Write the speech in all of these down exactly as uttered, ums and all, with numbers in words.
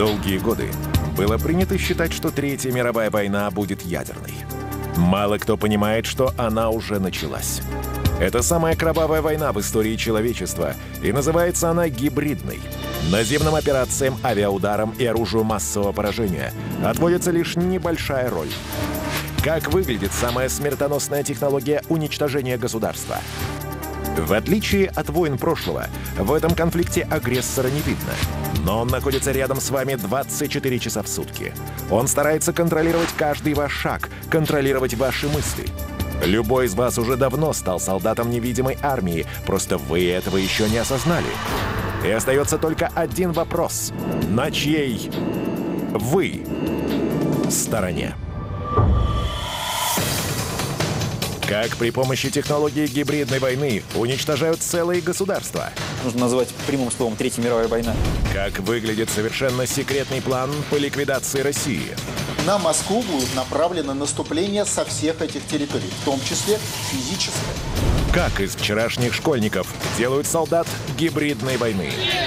Долгие годы было принято считать, что Третья мировая война будет ядерной. Мало кто понимает, что она уже началась. Это самая кровавая война в истории человечества, и называется она гибридной. Наземным операциям, авиаударам и оружию массового поражения отводится лишь небольшая роль. Как выглядит самая смертоносная технология уничтожения государства? В отличие от войн прошлого, в этом конфликте агрессора не видно. Но он находится рядом с вами двадцать четыре часа в сутки. Он старается контролировать каждый ваш шаг, контролировать ваши мысли. Любой из вас уже давно стал солдатом невидимой армии, просто вы этого еще не осознали. И остается только один вопрос. На чьей вы стороне? Как при помощи технологии гибридной войны уничтожают целые государства? Нужно назвать прямым словом «Третья мировая война». Как выглядит совершенно секретный план по ликвидации России? На Москву будет направлено наступление со всех этих территорий, в том числе физическое. Как из вчерашних школьников делают солдат гибридной войны?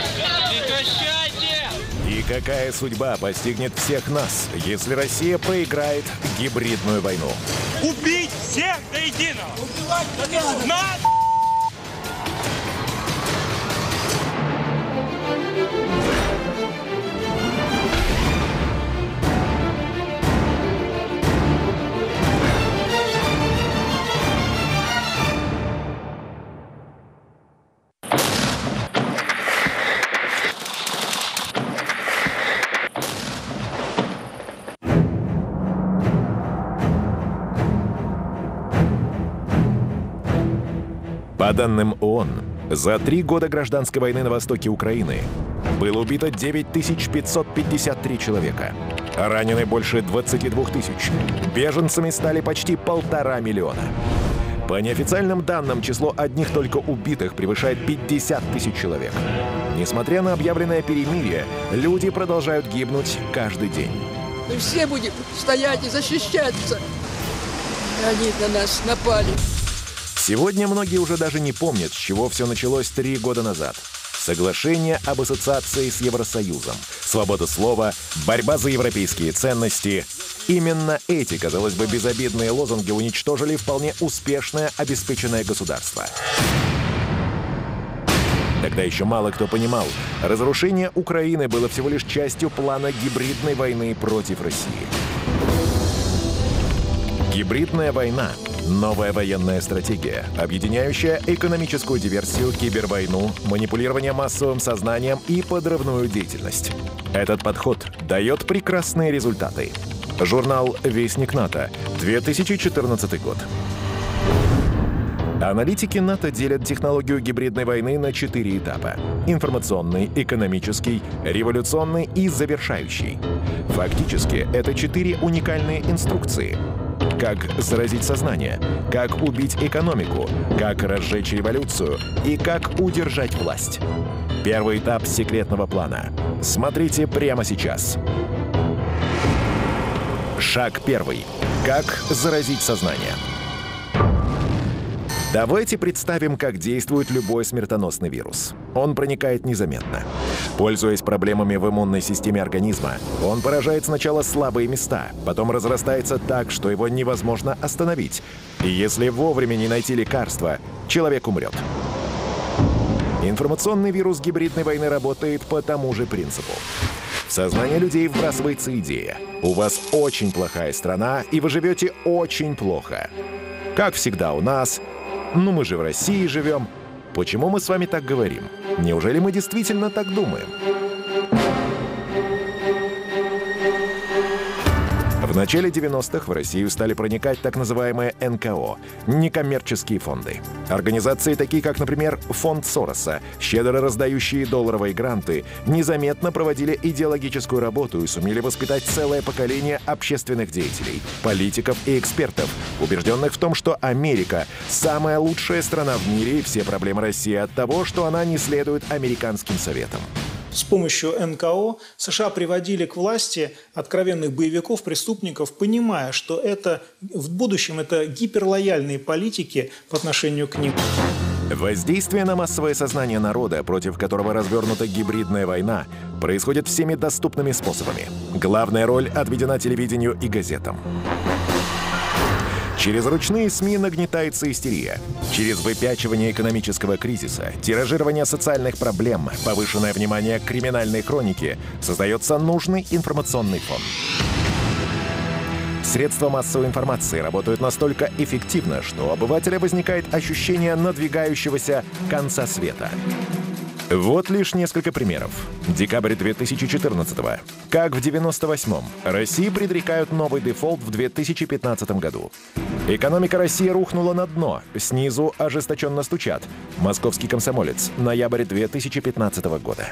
И какая судьба постигнет всех нас, если Россия проиграет гибридную войну? Убить всех до единого! Убивать надо! По данным ООН, за три года гражданской войны на востоке Украины было убито девять тысяч пятьсот пятьдесят три человека, а ранены больше двадцати двух тысяч. Беженцами стали почти полтора миллиона. По неофициальным данным, число одних только убитых превышает пятьдесят тысяч человек. Несмотря на объявленное перемирие, люди продолжают гибнуть каждый день. Мы все будем стоять и защищаться. Они на нас напали. Сегодня многие уже даже не помнят, с чего все началось три года назад. Соглашение об ассоциации с Евросоюзом, свобода слова, борьба за европейские ценности. Именно эти, казалось бы, безобидные лозунги уничтожили вполне успешное обеспеченное государство. Тогда еще мало кто понимал, разрушение Украины было всего лишь частью плана гибридной войны против России. Гибридная война — новая военная стратегия, объединяющая экономическую диверсию, кибервойну, манипулирование массовым сознанием и подрывную деятельность. Этот подход дает прекрасные результаты. Журнал «Вестник НАТО», две тысячи четырнадцатый год. Аналитики НАТО делят технологию гибридной войны на четыре этапа: информационный, экономический, революционный и завершающий. Фактически, это четыре уникальные инструкции. Как заразить сознание, как убить экономику, как разжечь революцию и как удержать власть. Первый этап секретного плана. Смотрите прямо сейчас. Шаг первый. Как заразить сознание. Давайте представим, как действует любой смертоносный вирус. Он проникает незаметно. Пользуясь проблемами в иммунной системе организма, он поражает сначала слабые места, потом разрастается так, что его невозможно остановить. И если вовремя не найти лекарства, человек умрет. Информационный вирус гибридной войны работает по тому же принципу. В сознание людей вбрасывается идея: у вас очень плохая страна, и вы живете очень плохо. Как всегда у нас. Ну мы же в России живем. Почему мы с вами так говорим? Неужели мы действительно так думаем? В начале девяностых в Россию стали проникать так называемые эн ка о – некоммерческие фонды. Организации, такие как, например, фонд Сороса, щедро раздающие долларовые гранты, незаметно проводили идеологическую работу и сумели воспитать целое поколение общественных деятелей, политиков и экспертов, убежденных в том, что Америка – самая лучшая страна в мире, и все проблемы России от того, что она не следует американским советам. С помощью эн ка о США приводили к власти откровенных боевиков, преступников, понимая, что это в будущем это гиперлояльные политики по отношению к ним. Воздействие на массовое сознание народа, против которого развернута гибридная война, происходит всеми доступными способами. Главная роль отведена телевидению и газетам. Через ручные СМИ нагнетается истерия. Через выпячивание экономического кризиса, тиражирование социальных проблем, повышенное внимание к криминальной хронике создается нужный информационный фон. Средства массовой информации работают настолько эффективно, что у обывателя возникает ощущение надвигающегося конца света. Вот лишь несколько примеров. Декабрь две тысячи четырнадцатого. Как в девяносто восьмом. России предрекают новый дефолт в две тысячи пятнадцатом году. Экономика России рухнула на дно. Снизу ожесточенно стучат. Московский комсомолец. Ноябрь две тысячи пятнадцатого года.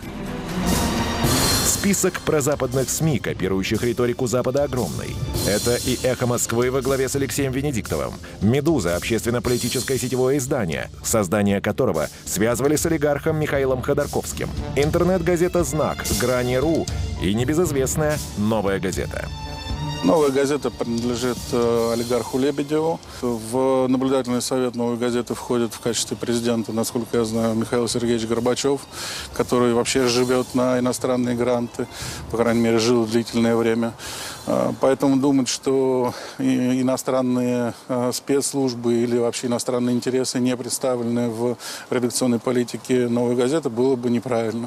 Список прозападных СМИ, копирующих риторику Запада, огромный. Это и «Эхо Москвы» во главе с Алексеем Венедиктовым, «Медуза» — общественно-политическое сетевое издание, создание которого связывали с олигархом Михаилом Ходорковским, интернет-газета «Знак», «Грани.ру» и небезызвестная «Новая газета». Новая газета принадлежит э, олигарху Лебедеву. В наблюдательный совет Новой газеты входит в качестве президента, насколько я знаю, Михаил Сергеевич Горбачев, который вообще живет на иностранные гранты, по крайней мере, жил длительное время. Э, поэтому думать, что и, иностранные э, спецслужбы или вообще иностранные интересы не представлены в редакционной политике Новой газеты, было бы неправильно.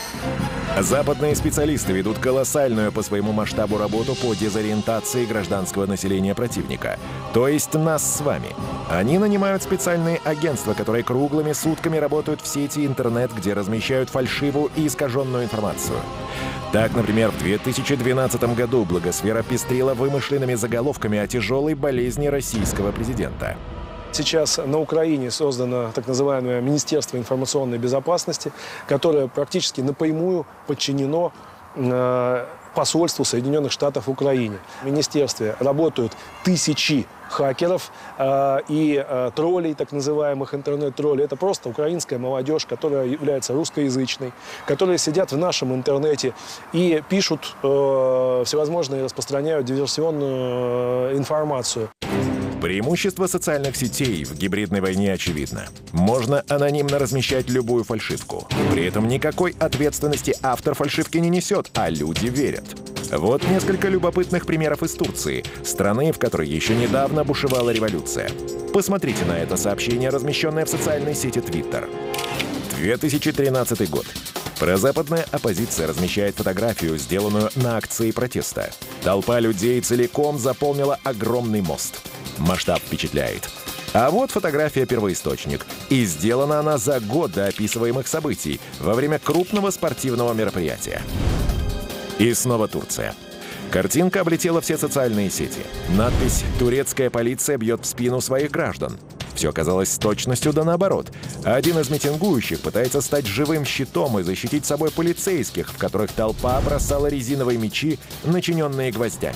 Западные специалисты ведут колоссальную по своему масштабу работу по дезориентации гражданского населения противника, то есть нас с вами. Они нанимают специальные агентства, которые круглыми сутками работают в сети интернет, где размещают фальшивую и искаженную информацию. Так, например, в две тысячи двенадцатом году благосфера пестрила вымышленными заголовками о тяжелой болезни российского президента. Сейчас на Украине создано так называемое Министерство информационной безопасности, которое практически напрямую подчинено э, посольству Соединенных Штатов в Украине. В министерстве работают тысячи хакеров э, и э, троллей, так называемых интернет-троллей. Это просто украинская молодежь, которая является русскоязычной, которые сидят в нашем интернете и пишут э, всевозможные, распространяют диверсионную э, информацию. Преимущество социальных сетей в гибридной войне очевидно. Можно анонимно размещать любую фальшивку. При этом никакой ответственности автор фальшивки не несет, а люди верят. Вот несколько любопытных примеров из Турции, страны, в которой еще недавно бушевала революция. Посмотрите на это сообщение, размещенное в социальной сети Twitter. две тысячи тринадцатый год. Прозападная оппозиция размещает фотографию, сделанную на акции протеста. Толпа людей целиком заполнила огромный мост. Масштаб впечатляет. А вот фотография-первоисточник. И сделана она за год до описываемых событий, во время крупного спортивного мероприятия. И снова Турция. Картинка облетела все социальные сети. Надпись «Турецкая полиция бьет в спину своих граждан». Все оказалось с точностью да наоборот. Один из митингующих пытается стать живым щитом и защитить собой полицейских, в которых толпа бросала резиновые мечи, начиненные гвоздями.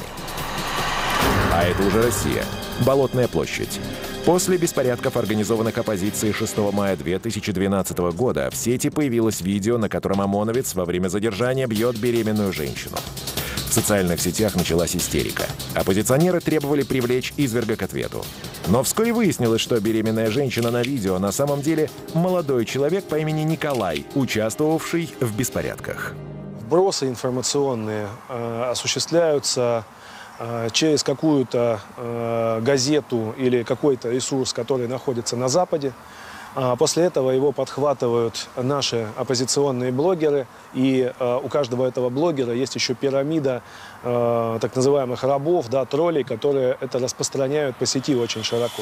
А это уже Россия. Болотная площадь. После беспорядков, организованных оппозицией шестого мая две тысячи двенадцатого года, в сети появилось видео, на котором ОМОНовец во время задержания бьет беременную женщину. В социальных сетях началась истерика. Оппозиционеры требовали привлечь изверга к ответу. Но вскоре выяснилось, что беременная женщина на видео на самом деле молодой человек по имени Николай, участвовавший в беспорядках. Вбросы информационные э, осуществляются через какую-то э, газету или какой-то ресурс, который находится на Западе. А после этого его подхватывают наши оппозиционные блогеры, и э, у каждого этого блогера есть еще пирамида э, так называемых рабов, да, троллей, которые это распространяют по сети очень широко.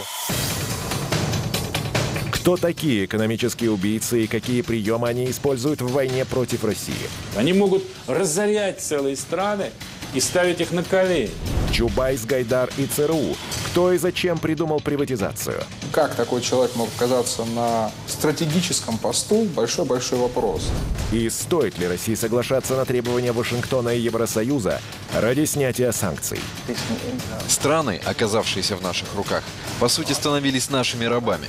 Кто такие экономические убийцы и какие приемы они используют в войне против России? Они могут разорять целые страны и ставить их на колени. Чубайс, Гайдар и ЦРУ. Кто и зачем придумал приватизацию? Как такой человек мог оказаться на стратегическом посту? Большой-большой вопрос. И стоит ли России соглашаться на требования Вашингтона и Евросоюза ради снятия санкций? Страны, оказавшиеся в наших руках, по сути становились нашими рабами.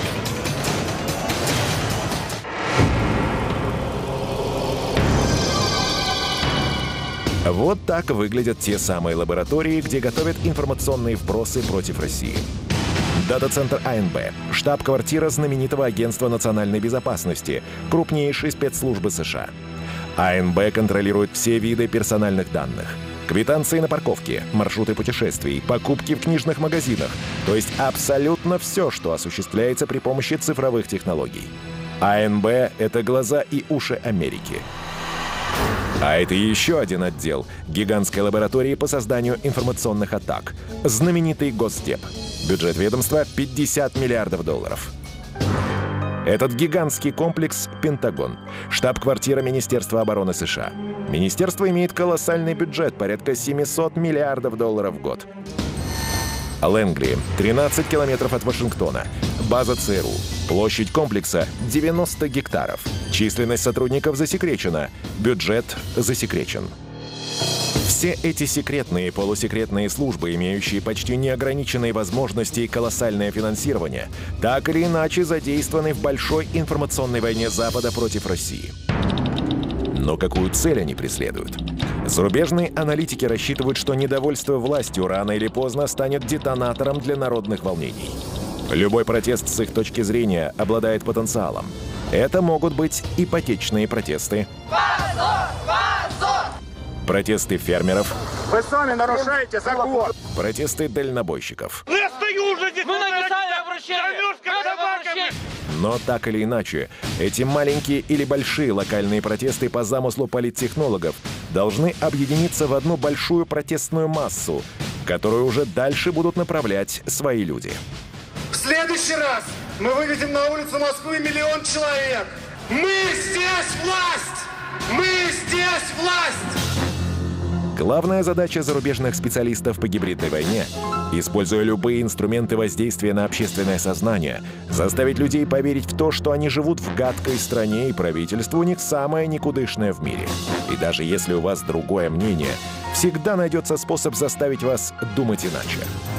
Вот так выглядят те самые лаборатории, где готовят информационные вбросы против России. Дата-центр А Н Б, штаб-квартира знаменитого агентства национальной безопасности, крупнейшей спецслужбы США. А Н Б контролирует все виды персональных данных. Квитанции на парковке, маршруты путешествий, покупки в книжных магазинах. То есть абсолютно все, что осуществляется при помощи цифровых технологий. А Н Б — это глаза и уши Америки. А это еще один отдел гигантской лаборатории по созданию информационных атак. Знаменитый Госдеп. Бюджет ведомства — пятьдесят миллиардов долларов. Этот гигантский комплекс — Пентагон, штаб-квартира Министерства обороны США. Министерство имеет колоссальный бюджет, порядка семьсот миллиардов долларов в год. Лэнгли, тринадцать километров от Вашингтона. База Ц Р У. Площадь комплекса — девяносто гектаров. Численность сотрудников засекречена. Бюджет засекречен. Все эти секретные и полусекретные службы, имеющие почти неограниченные возможности и колоссальное финансирование, так или иначе задействованы в большой информационной войне Запада против России. Но какую цель они преследуют? Зарубежные аналитики рассчитывают, что недовольство властью рано или поздно станет детонатором для народных волнений. Любой протест с их точки зрения обладает потенциалом. Это могут быть ипотечные протесты, протесты фермеров, Вы сами нарушаете закон. протесты дальнобойщиков. Я стою уже здесь. Мы написали обращение. Но так или иначе, эти маленькие или большие локальные протесты по замыслу политтехнологов должны объединиться в одну большую протестную массу, которую уже дальше будут направлять свои люди. В следующий раз мы выведем на улицу Москвы миллион человек. Мы здесь власть! Мы здесь власть! Главная задача зарубежных специалистов по гибридной войне — используя любые инструменты воздействия на общественное сознание, заставить людей поверить в то, что они живут в гадкой стране и правительство у них самое никудышное в мире. И даже если у вас другое мнение, всегда найдется способ заставить вас думать иначе.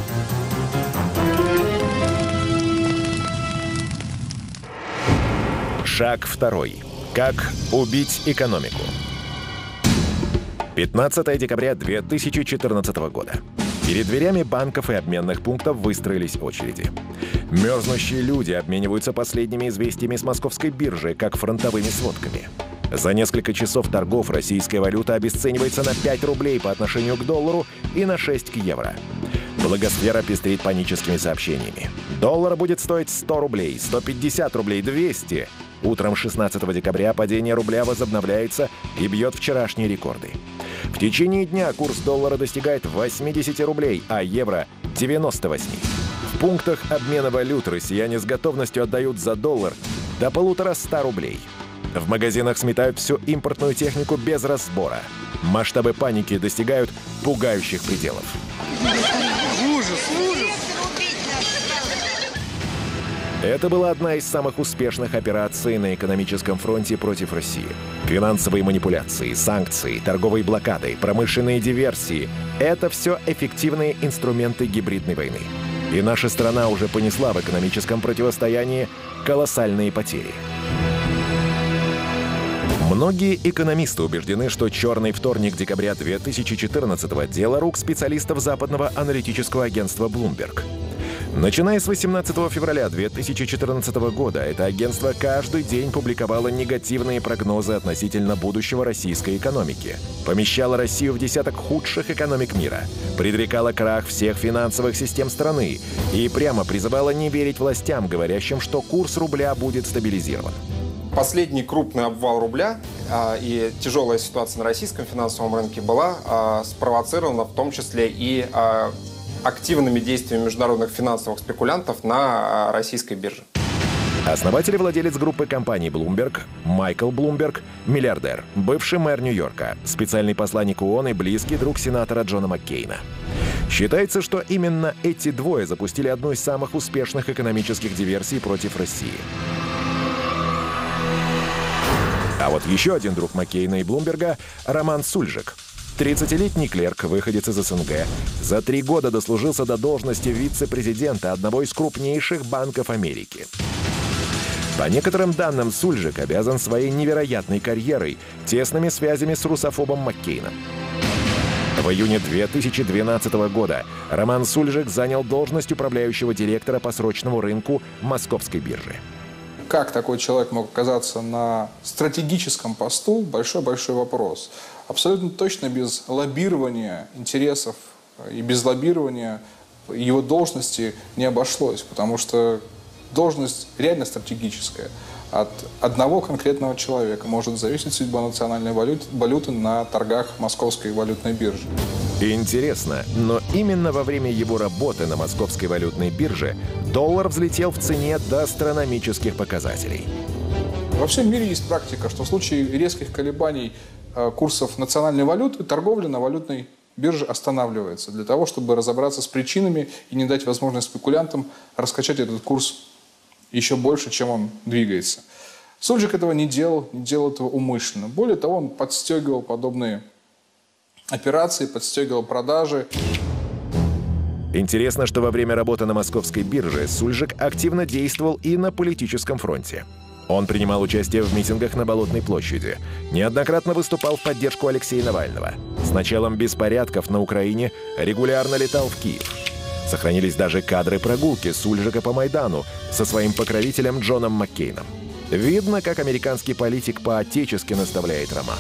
Шаг второй. Как убить экономику? пятнадцатое декабря две тысячи четырнадцатого года. Перед дверями банков и обменных пунктов выстроились очереди. Мерзнущие люди обмениваются последними известиями с московской биржи, как фронтовыми сводками. За несколько часов торгов российская валюта обесценивается на пять рублей по отношению к доллару и на шесть к евро. Благосфера пестрит паническими сообщениями. Доллар будет стоить сто рублей, сто пятьдесят рублей, двести. Утром шестнадцатого декабря падение рубля возобновляется и бьет вчерашние рекорды. В течение дня курс доллара достигает восемьдесят рублей, а евро — девяносто восемь. В пунктах обмена валют россияне с готовностью отдают за доллар до полутора ста рублей. В магазинах сметают всю импортную технику без разбора. Масштабы паники достигают пугающих пределов. Ужас, ужас! Это была одна из самых успешных операций на экономическом фронте против России. Финансовые манипуляции, санкции, торговые блокады, промышленные диверсии — это все эффективные инструменты гибридной войны. И наша страна уже понесла в экономическом противостоянии колоссальные потери. Многие экономисты убеждены, что «Черный вторник» декабря две тысячи четырнадцатого — дело рук специалистов западного аналитического агентства Bloomberg. Начиная с восемнадцатого февраля две тысячи четырнадцатого года это агентство каждый день публиковало негативные прогнозы относительно будущего российской экономики, помещало Россию в десяток худших экономик мира, предрекало крах всех финансовых систем страны и прямо призывало не верить властям, говорящим, что курс рубля будет стабилизирован. Последний крупный обвал рубля а, и тяжелая ситуация на российском финансовом рынке была а, спровоцирована в том числе и а, активными действиями международных финансовых спекулянтов на российской бирже. Основатель и владелец группы компаний Bloomberg Майкл Блумберг – миллиардер, бывший мэр Нью-Йорка, специальный посланник ООН и близкий друг сенатора Джона Маккейна. Считается, что именно эти двое запустили одну из самых успешных экономических диверсий против России. А вот еще один друг Маккейна и Блумберга – Роман Сульжик. тридцатилетний клерк, выходец из С Н Г, за три года дослужился до должности вице-президента одного из крупнейших банков Америки. По некоторым данным, Сульжик обязан своей невероятной карьерой тесными связями с русофобом Маккейном. В июне две тысячи двенадцатого года Роман Сульжик занял должность управляющего директора по срочному рынку Московской биржи. Как такой человек мог оказаться на стратегическом посту – большой-большой вопрос. Абсолютно точно без лоббирования интересов и без лоббирования его должности не обошлось, потому что должность реально стратегическая. От одного конкретного человека может зависеть судьба национальной валюты, валюты на торгах Московской валютной биржи. Интересно, но именно во время его работы на Московской валютной бирже доллар взлетел в цене до астрономических показателей. Во всем мире есть практика, что в случае резких колебаний курсов национальной валюты торговля на валютной бирже останавливается для того, чтобы разобраться с причинами и не дать возможность спекулянтам раскачать этот курс еще больше, чем он двигается. Сульжик этого не делал, не делал этого умышленно. Более того, он подстегивал подобные операции, подстегивал продажи. Интересно, что во время работы на Московской бирже Сульжик активно действовал и на политическом фронте. Он принимал участие в митингах на Болотной площади, неоднократно выступал в поддержку Алексея Навального. С началом беспорядков на Украине регулярно летал в Киев. Сохранились даже кадры прогулки Сульжика по Майдану со своим покровителем Джоном Маккейном. Видно, как американский политик по-отечески наставляет Романа.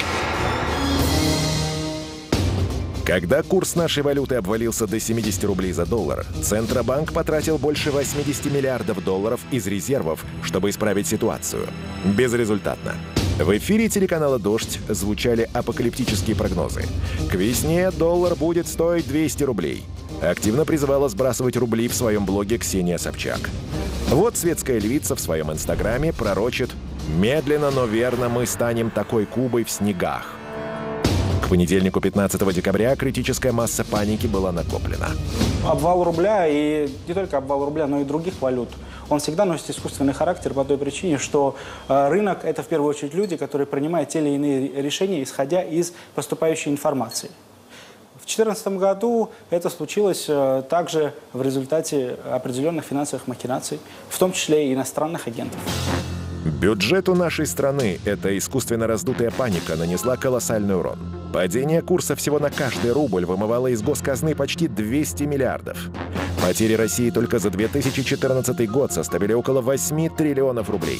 Когда курс нашей валюты обвалился до семидесяти рублей за доллар, Центробанк потратил больше восьмидесяти миллиардов долларов из резервов, чтобы исправить ситуацию. Безрезультатно. В эфире телеканала «Дождь» звучали апокалиптические прогнозы. К весне доллар будет стоить двести рублей. Активно призывала сбрасывать рубли в своем блоге Ксения Собчак. Вот светская львица в своем инстаграме пророчит: «Медленно, но верно мы станем такой Кубой в снегах». К понедельнику, пятнадцатого декабря, критическая масса паники была накоплена. Обвал рубля, и не только обвал рубля, но и других валют, он всегда носит искусственный характер по той причине, что рынок – это в первую очередь люди, которые принимают те или иные решения, исходя из поступающей информации. В две тысячи четырнадцатом году это случилось также в результате определенных финансовых махинаций, в том числе и иностранных агентов. Бюджету нашей страны эта искусственно раздутая паника нанесла колоссальный урон. Падение курса всего на каждый рубль вымывало из госказны почти двести миллиардов. Потери России только за две тысячи четырнадцатый год составили около восьми триллионов рублей.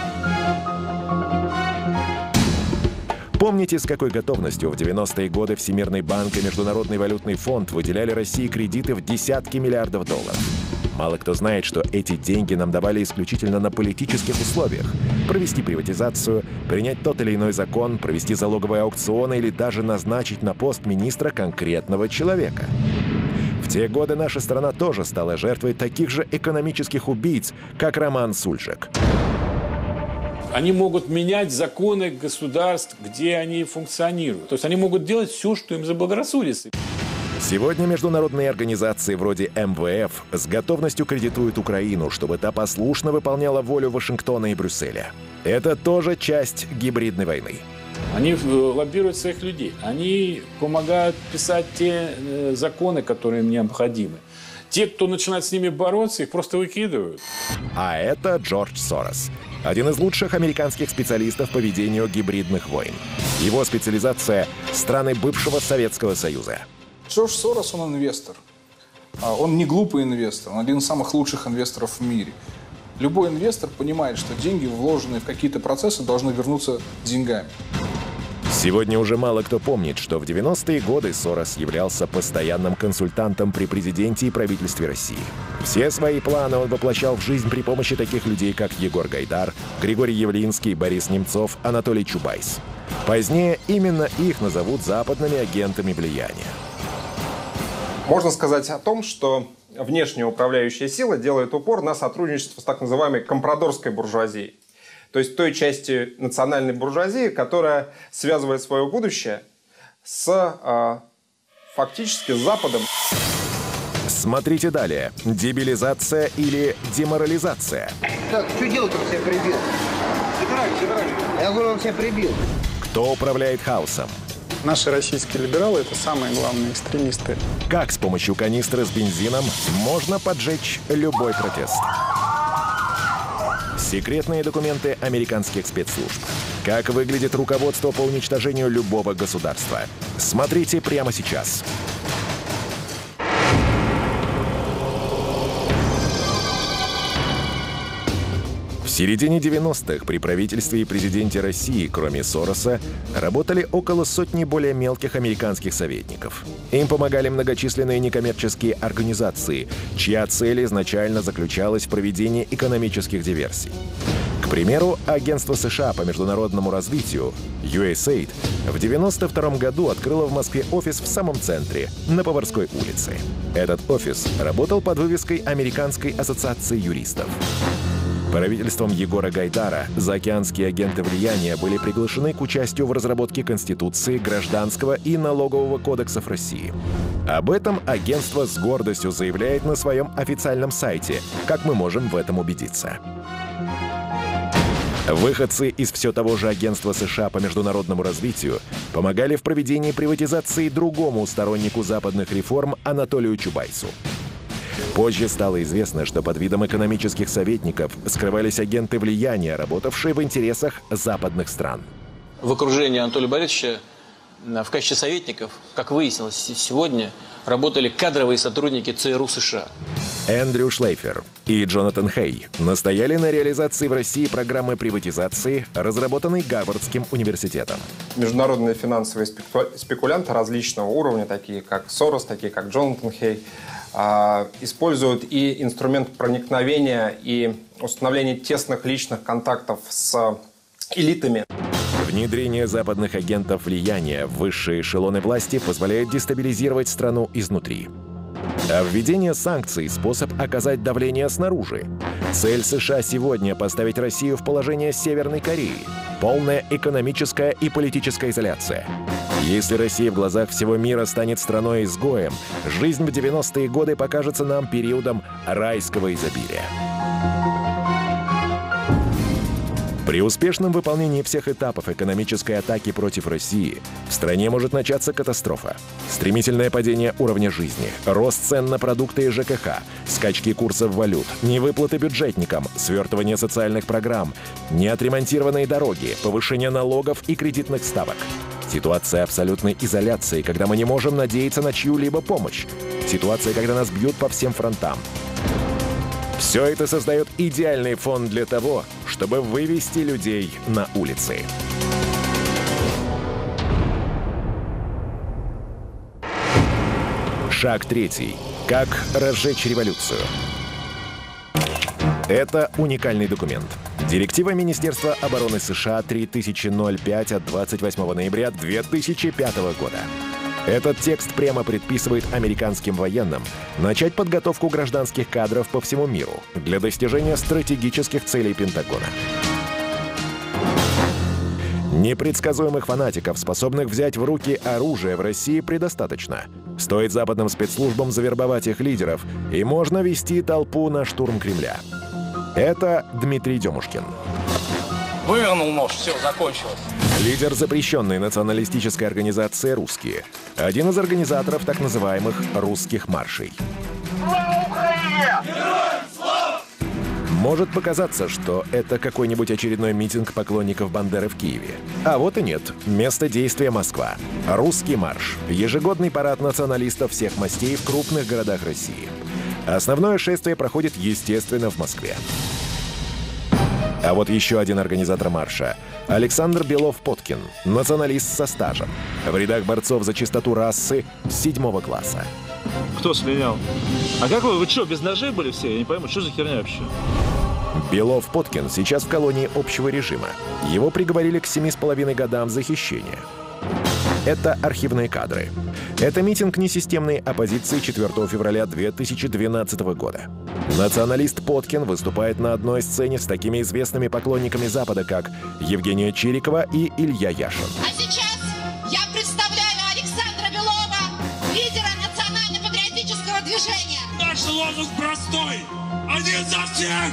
Помните, с какой готовностью в девяностые годы Всемирный банк и Международный валютный фонд выделяли России кредиты в десятки миллиардов долларов? Мало кто знает, что эти деньги нам давали исключительно на политических условиях. Провести приватизацию, принять тот или иной закон, провести залоговые аукционы или даже назначить на пост министра конкретного человека. В те годы наша страна тоже стала жертвой таких же экономических убийц, как Роман Сульжик. Они могут менять законы государств, где они функционируют. То есть они могут делать все, что им заблагорассудится. Сегодня международные организации вроде эм вэ эф с готовностью кредитуют Украину, чтобы та послушно выполняла волю Вашингтона и Брюсселя. Это тоже часть гибридной войны. Они лоббируют своих людей. Они помогают писать те законы, которые им необходимы. Те, кто начинает с ними бороться, их просто выкидывают. А это Джордж Сорос. Один из лучших американских специалистов по ведению гибридных войн. Его специализация – страны бывшего Советского Союза. Джордж Сорос, он инвестор. Он не глупый инвестор, он один из самых лучших инвесторов в мире. Любой инвестор понимает, что деньги, вложенные в какие-то процессы, должны вернуться деньгами. Сегодня уже мало кто помнит, что в девяностые годы Сорос являлся постоянным консультантом при президенте и правительстве России. Все свои планы он воплощал в жизнь при помощи таких людей, как Егор Гайдар, Григорий Явлинский, Борис Немцов, Анатолий Чубайс. Позднее именно их назовут западными агентами влияния. Можно сказать о том, что внешняя управляющая сила делает упор на сотрудничество с так называемой компрадорской буржуазией. То есть той части национальной буржуазии, которая связывает свое будущее с э, фактически с Западом. Смотрите далее. Дебилизация или деморализация? Так, что делать, он себя прибил? Забирай, забирай. Я говорю, он себя прибил. Кто управляет хаосом? Наши российские либералы – это самые главные экстремисты. Как с помощью канистры с бензином можно поджечь любой протест? Секретные документы американских спецслужб. Как выглядит руководство по уничтожению любого государства? Смотрите прямо сейчас. В середине девяностых при правительстве и президенте России, кроме Сороса, работали около сотни более мелких американских советников. Им помогали многочисленные некоммерческие организации, чья цель изначально заключалась в проведении экономических диверсий. К примеру, Агентство США по международному развитию ю эс эй ай ди в девяносто втором году открыло в Москве офис в самом центре, на Поварской улице. Этот офис работал под вывеской Американской ассоциации юристов. Правительством Егора Гайдара заокеанские агенты влияния были приглашены к участию в разработке Конституции, Гражданского и Налогового кодексов России. Об этом агентство с гордостью заявляет на своем официальном сайте, как мы можем в этом убедиться. Выходцы из все того же Агентства США по международному развитию помогали в проведении приватизации другому стороннику западных реформ Анатолию Чубайсу. Позже стало известно, что под видом экономических советников скрывались агенты влияния, работавшие в интересах западных стран. В окружении Анатолия Борисовича в качестве советников, как выяснилось сегодня, работали кадровые сотрудники ЦРУ США. Эндрю Шлейфер и Джонатан Хей настояли на реализации в России программы приватизации, разработанной Гарвардским университетом. Международные финансовые спекулянты различного уровня, такие как Сорос, такие как Джонатан Хей, используют и инструмент проникновения, и установления тесных личных контактов с элитами. Внедрение западных агентов влияния в высшие эшелоны власти позволяет дестабилизировать страну изнутри. А введение санкций – способ оказать давление снаружи. Цель США сегодня – поставить Россию в положение Северной Кореи. Полная экономическая и политическая изоляция. Если Россия в глазах всего мира станет страной-изгоем, жизнь в девяностые годы покажется нам периодом райского изобилия. При успешном выполнении всех этапов экономической атаки против России в стране может начаться катастрофа. Стремительное падение уровня жизни, рост цен на продукты и жэ ка ха, скачки курсов валют, невыплаты бюджетникам, свертывание социальных программ, неотремонтированные дороги, повышение налогов и кредитных ставок. Ситуация абсолютной изоляции, когда мы не можем надеяться на чью-либо помощь. Ситуация, когда нас бьют по всем фронтам. Все это создает идеальный фон для того, чтобы вывести людей на улицы. Шаг третий. Как разжечь революцию? Это уникальный документ. Директива Министерства обороны США три тысячи пять от двадцать восьмого ноября две тысячи пятого года. Этот текст прямо предписывает американским военным начать подготовку гражданских кадров по всему миру для достижения стратегических целей Пентагона. Непредсказуемых фанатиков, способных взять в руки оружие, в России предостаточно. Стоит западным спецслужбам завербовать их лидеров, и можно вести толпу на штурм Кремля. Это Дмитрий Демушкин. Вывернул нож, все, закончилось. Лидер запрещенной националистической организации «Русские». Один из организаторов так называемых «русских маршей». Слава Украине! Героям слава! Может показаться, что это какой-нибудь очередной митинг поклонников Бандеры в Киеве. А вот и нет. Место действия — Москва. «Русский марш» — ежегодный парад националистов всех мастей в крупных городах России. Основное шествие проходит, естественно, в Москве. А вот еще один организатор марша — Александр Белов-Поткин, националист со стажем. В рядах борцов за чистоту расы седьмого класса. Кто слинял? А как вы, вы что, без ножей были все? Я не пойму, что за херня вообще? Белов-Поткин сейчас в колонии общего режима. Его приговорили к семи с половиной годам за хищение. Это архивные кадры. Это митинг несистемной оппозиции четвёртого февраля две тысячи двенадцатого года. Националист Поткин выступает на одной сцене с такими известными поклонниками Запада, как Евгения Чирикова и Илья Яшин. А сейчас я представляю Александра Белова, лидера национально-патриотического движения. Наш лозунг простой. Один за всех!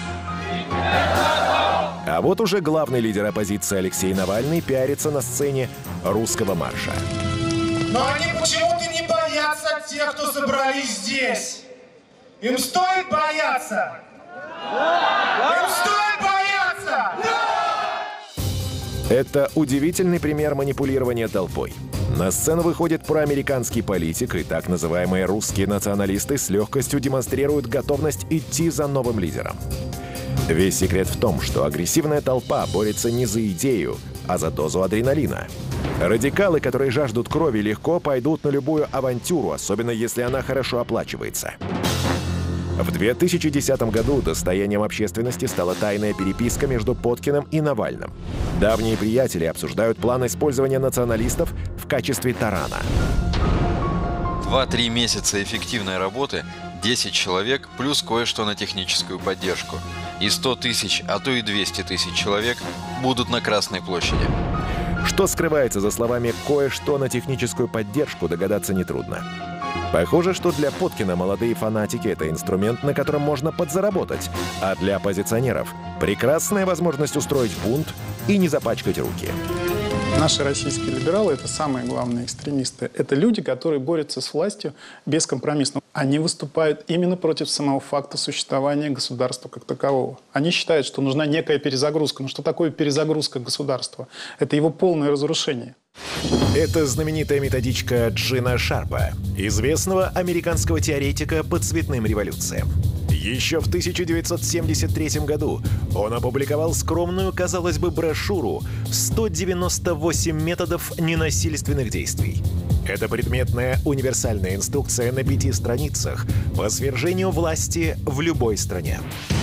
А вот уже главный лидер оппозиции Алексей Навальный пиарится на сцене русского марша. Но они почему-то не боятся тех, кто собрались здесь. Им стоит бояться! Им стоит бояться! Это удивительный пример манипулирования толпой. На сцену выходит проамериканский политик, и так называемые русские националисты с легкостью демонстрируют готовность идти за новым лидером. Весь секрет в том, что агрессивная толпа борется не за идею, а за дозу адреналина. Радикалы, которые жаждут крови, легко пойдут на любую авантюру, особенно если она хорошо оплачивается. В две тысячи десятом году достоянием общественности стала тайная переписка между Поткиным и Навальным. Давние приятели обсуждают план использования националистов в качестве тарана. Два-три месяца эффективной работы, десять человек плюс кое-что на техническую поддержку. И сто тысяч, а то и двести тысяч человек будут на Красной площади. Что скрывается за словами «кое-что на техническую поддержку», догадаться нетрудно. Похоже, что для Поткина молодые фанатики — это инструмент, на котором можно подзаработать, а для оппозиционеров — прекрасная возможность устроить бунт и не запачкать руки. Наши российские либералы — это самые главные экстремисты. Это люди, которые борются с властью бескомпромиссно. Они выступают именно против самого факта существования государства как такового. Они считают, что нужна некая перезагрузка. Но что такое перезагрузка государства? Это его полное разрушение. Это знаменитая методичка Джина Шарпа, известного американского теоретика по цветным революциям. Еще в тысяча девятьсот семьдесят третьем году он опубликовал скромную, казалось бы, брошюру «сто девяносто восемь методов ненасильственных действий». Это предметная универсальная инструкция на пяти страницах по свержению власти в любой стране.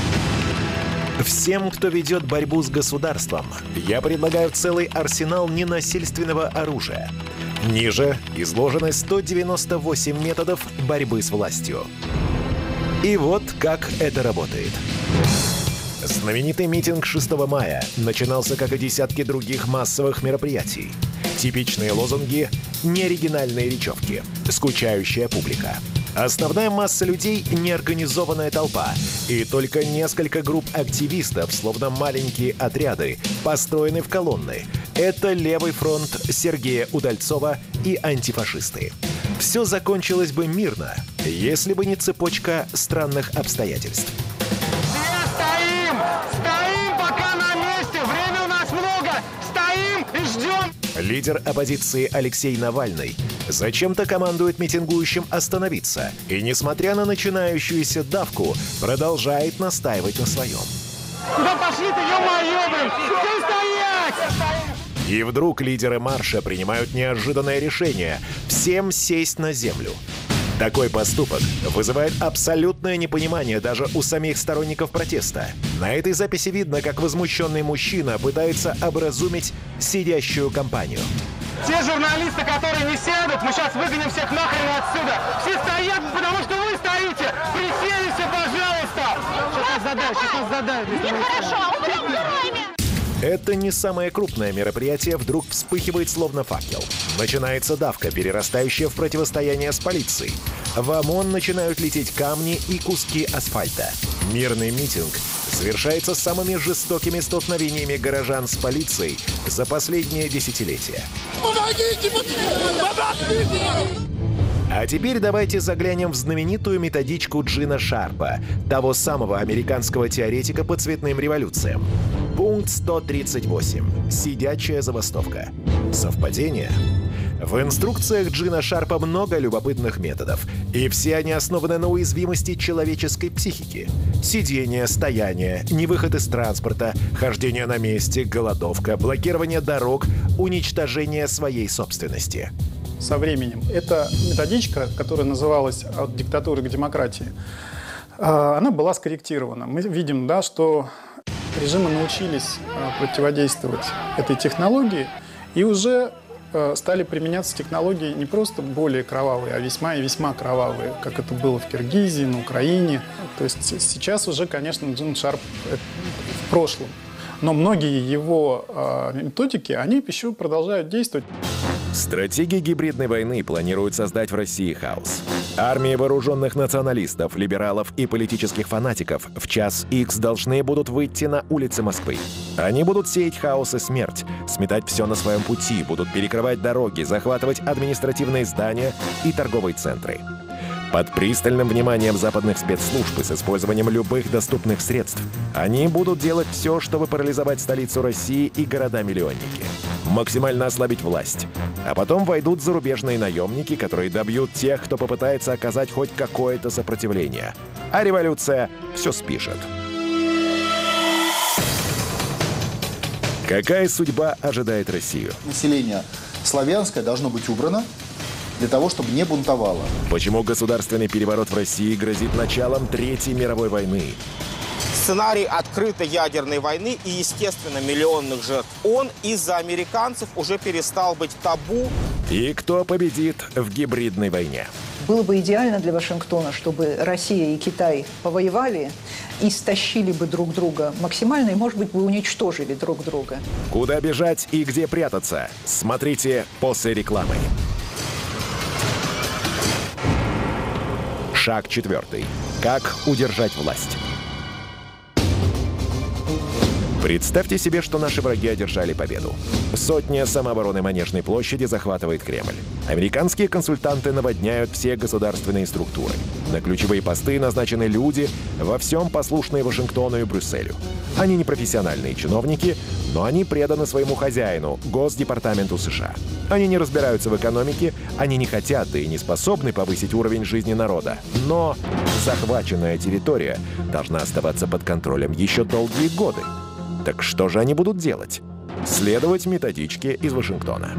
Всем, кто ведет борьбу с государством, я предлагаю целый арсенал ненасильственного оружия. Ниже изложены сто девяносто восемь методов борьбы с властью. И вот как это работает. Знаменитый митинг шестого мая начинался, как и десятки других массовых мероприятий. Типичные лозунги, неоригинальные речевки, скучающая публика. Основная масса людей — неорганизованная толпа, и только несколько групп активистов, словно маленькие отряды, построены в колонны. Это Левый фронт Сергея Удальцова и антифашисты. Все закончилось бы мирно, если бы не цепочка странных обстоятельств. Стоим! Стоим пока на месте! Время у нас много! Стоим и ждем! Лидер оппозиции Алексей Навальный зачем-то командует митингующим остановиться и, несмотря на начинающуюся давку, продолжает настаивать на своем. Куда пошли-то, ё-моё, блин! Всем стоять! И вдруг лидеры марша принимают неожиданное решение — всем сесть на землю. Такой поступок вызывает абсолютное непонимание даже у самих сторонников протеста. На этой записи видно, как возмущенный мужчина пытается образумить сидящую компанию. Те журналисты, которые не сядут, мы сейчас выгоним всех нахрен отсюда. Все стоят, потому что вы стоите. Присели все, пожалуйста. Сейчас нас задают, сейчас нас задают. Нехорошо, уберем героями. Это не самое крупное мероприятие вдруг вспыхивает словно факел. Начинается давка, перерастающая в противостояние с полицией. В ОМОН начинают лететь камни и куски асфальта. Мирный митинг завершается самыми жестокими столкновениями горожан с полицией за последние десятилетия. Помогите! Помогите! А теперь давайте заглянем в знаменитую методичку Джина Шарпа, того самого американского теоретика по цветным революциям. Пункт сто тридцать восемь. Сидячая забастовка. Совпадение? В инструкциях Джина Шарпа много любопытных методов, и все они основаны на уязвимости человеческой психики. Сидение, стояние, невыход из транспорта, хождение на месте, голодовка, блокирование дорог, уничтожение своей собственности. Со временем. Это методичка, которая называлась «От диктатуры к демократии». Она была скорректирована. Мы видим, да, что режимы научились противодействовать этой технологии и уже стали применяться технологии не просто более кровавые, а весьма и весьма кровавые, как это было в Киргизии, на Украине. То есть сейчас уже, конечно, Джин Шарп в прошлом. Но многие его э, методики, они еще продолжают действовать. Стратегии гибридной войны планируют создать в России хаос. Армии вооруженных националистов, либералов и политических фанатиков в час икс должны будут выйти на улицы Москвы. Они будут сеять хаос и смерть, сметать все на своем пути, будут перекрывать дороги, захватывать административные здания и торговые центры. Под пристальным вниманием западных спецслужб и с использованием любых доступных средств они будут делать все, чтобы парализовать столицу России и города-миллионники, максимально ослабить власть. А потом войдут зарубежные наемники, которые добьют тех, кто попытается оказать хоть какое-то сопротивление. А революция все спишет. Какая судьба ожидает Россию? Население славянское должно быть убрано для того, чтобы не бунтовало. Почему государственный переворот в России грозит началом Третьей мировой войны? Сценарий открытой ядерной войны и, естественно, миллионных жертв, он из-за американцев уже перестал быть табу. И кто победит в гибридной войне? Было бы идеально для Вашингтона, чтобы Россия и Китай повоевали и стащили бы друг друга максимально, и, может быть, бы уничтожили друг друга. Куда бежать и где прятаться? Смотрите после рекламы. Шаг четвертый. Как удержать власть? Представьте себе, что наши враги одержали победу. Сотня самообороны Манежной площади захватывает Кремль. Американские консультанты наводняют все государственные структуры. На ключевые посты назначены люди, во всем послушные Вашингтону и Брюсселю. Они не профессиональные чиновники, но они преданы своему хозяину, Госдепартаменту США. Они не разбираются в экономике, они не хотят и не способны повысить уровень жизни народа. Но захваченная территория должна оставаться под контролем еще долгие годы. Так что же они будут делать? Следовать методичке из Вашингтона.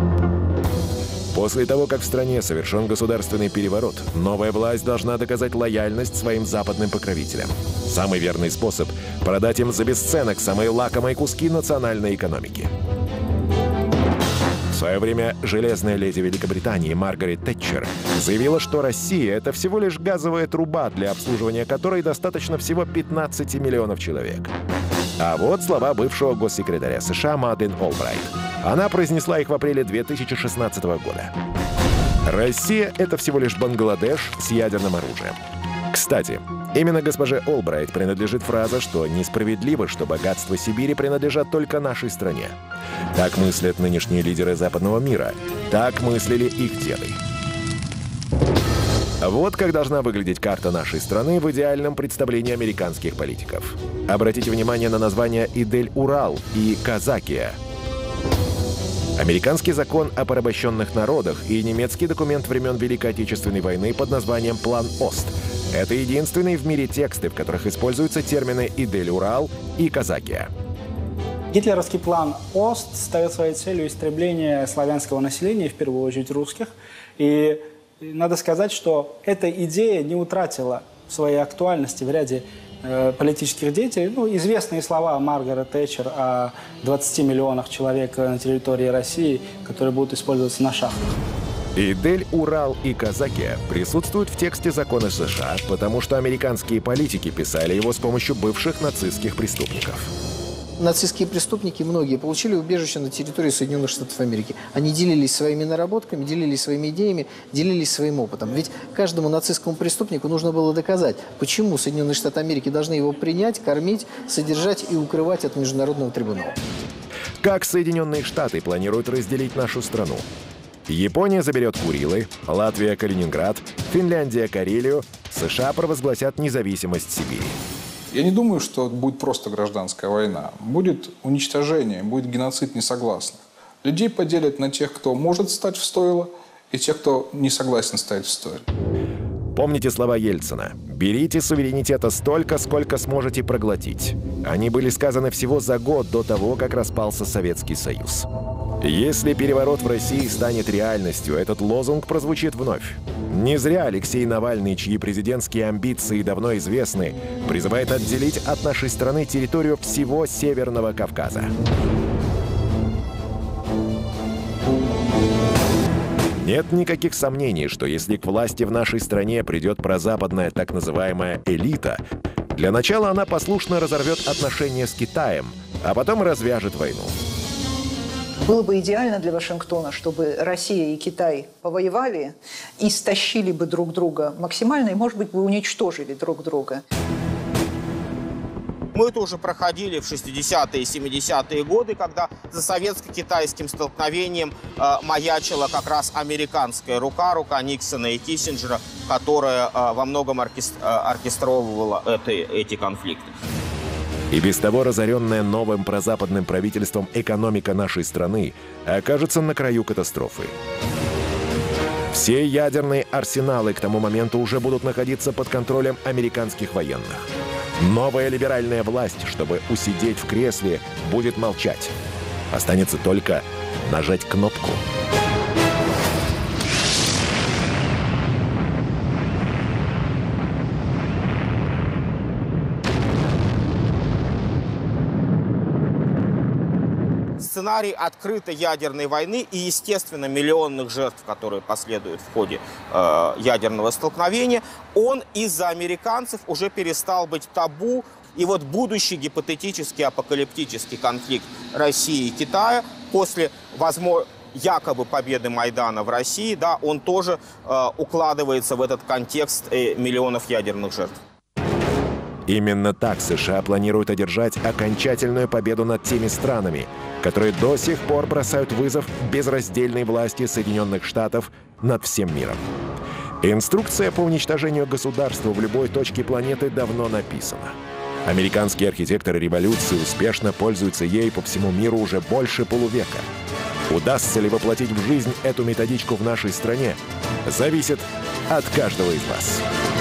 После того, как в стране совершен государственный переворот, новая власть должна доказать лояльность своим западным покровителям. Самый верный способ – продать им за бесценок самые лакомые куски национальной экономики. В свое время железная леди Великобритании Маргарет Тэтчер заявила, что Россия – это всего лишь газовая труба, для обслуживания которой достаточно всего пятнадцати миллионов человек. А вот слова бывшего госсекретаря США Мадeleine Олбрайт. Она произнесла их в апреле две тысячи шестнадцатого года. Россия — это всего лишь Бангладеш с ядерным оружием. Кстати, именно госпоже Олбрайт принадлежит фраза, что несправедливо, что богатства Сибири принадлежат только нашей стране. Так мыслят нынешние лидеры западного мира. Так мыслили их деды. Вот как должна выглядеть карта нашей страны в идеальном представлении американских политиков. Обратите внимание на названия Идель-Урал и Казакия. Американский закон о порабощенных народах и немецкий документ времен Великой Отечественной войны под названием «План Ост». Это единственные в мире тексты, в которых используются термины Идель-Урал и Казакия. Гитлеровский план Ост ставит своей целью истребление славянского населения, в первую очередь русских. И надо сказать, что эта идея не утратила своей актуальности в ряде э, политических деятелей. Ну, известные слова Маргарет Тэтчер о двадцати миллионах человек на территории России, которые будут использоваться на шахтах. Идель, Урал и Казакия присутствуют в тексте закона США, потому что американские политики писали его с помощью бывших нацистских преступников. Нацистские преступники, многие, получили убежище на территории Соединенных Штатов Америки. Они делились своими наработками, делились своими идеями, делились своим опытом. Ведь каждому нацистскому преступнику нужно было доказать, почему Соединенные Штаты Америки должны его принять, кормить, содержать и укрывать от Международного трибунала. Как Соединенные Штаты планируют разделить нашу страну? Япония заберет Курилы, Латвия – Калининград, Финляндия – Карелию, США провозгласят независимость Сибири. Я не думаю, что будет просто гражданская война. Будет уничтожение, будет геноцид несогласных. Людей поделят на тех, кто может встать в стойло, и тех, кто не согласен встать в стойло. Помните слова Ельцина: «Берите суверенитета столько, сколько сможете проглотить». Они были сказаны всего за год до того, как распался Советский Союз. Если переворот в России станет реальностью, этот лозунг прозвучит вновь. Не зря Алексей Навальный, чьи президентские амбиции давно известны, призывает отделить от нашей страны территорию всего Северного Кавказа. Нет никаких сомнений, что если к власти в нашей стране придет прозападная так называемая элита, для начала она послушно разорвет отношения с Китаем, а потом развяжет войну. Было бы идеально для Вашингтона, чтобы Россия и Китай повоевали и стащили бы друг друга максимально, и, может быть, бы уничтожили друг друга. Мы это уже проходили в шестидесятые и семидесятые годы, когда за советско-китайским столкновением э, маячила как раз американская рука, рука Никсона и Киссинджера, которая э, во многом оркестр, оркестровывала это, эти конфликты. И без того разоренная новым прозападным правительством экономика нашей страны окажется на краю катастрофы. Все ядерные арсеналы к тому моменту уже будут находиться под контролем американских военных. Новая либеральная власть, чтобы усидеть в кресле, будет молчать. Останется только нажать кнопку. Сценарий открытой ядерной войны и, естественно, миллионных жертв, которые последуют в ходе э, ядерного столкновения, он из-за американцев уже перестал быть табу. И вот будущий гипотетический апокалиптический конфликт России и Китая после, возможно, якобы победы Майдана в России, да, он тоже э, укладывается в этот контекст э, миллионов ядерных жертв. Именно так США планируют одержать окончательную победу над теми странами, которые до сих пор бросают вызов безраздельной власти Соединенных Штатов над всем миром. Инструкция по уничтожению государства в любой точке планеты давно написана. Американские архитекторы революции успешно пользуются ей по всему миру уже больше полувека. Удастся ли воплотить в жизнь эту методичку в нашей стране, зависит от каждого из вас.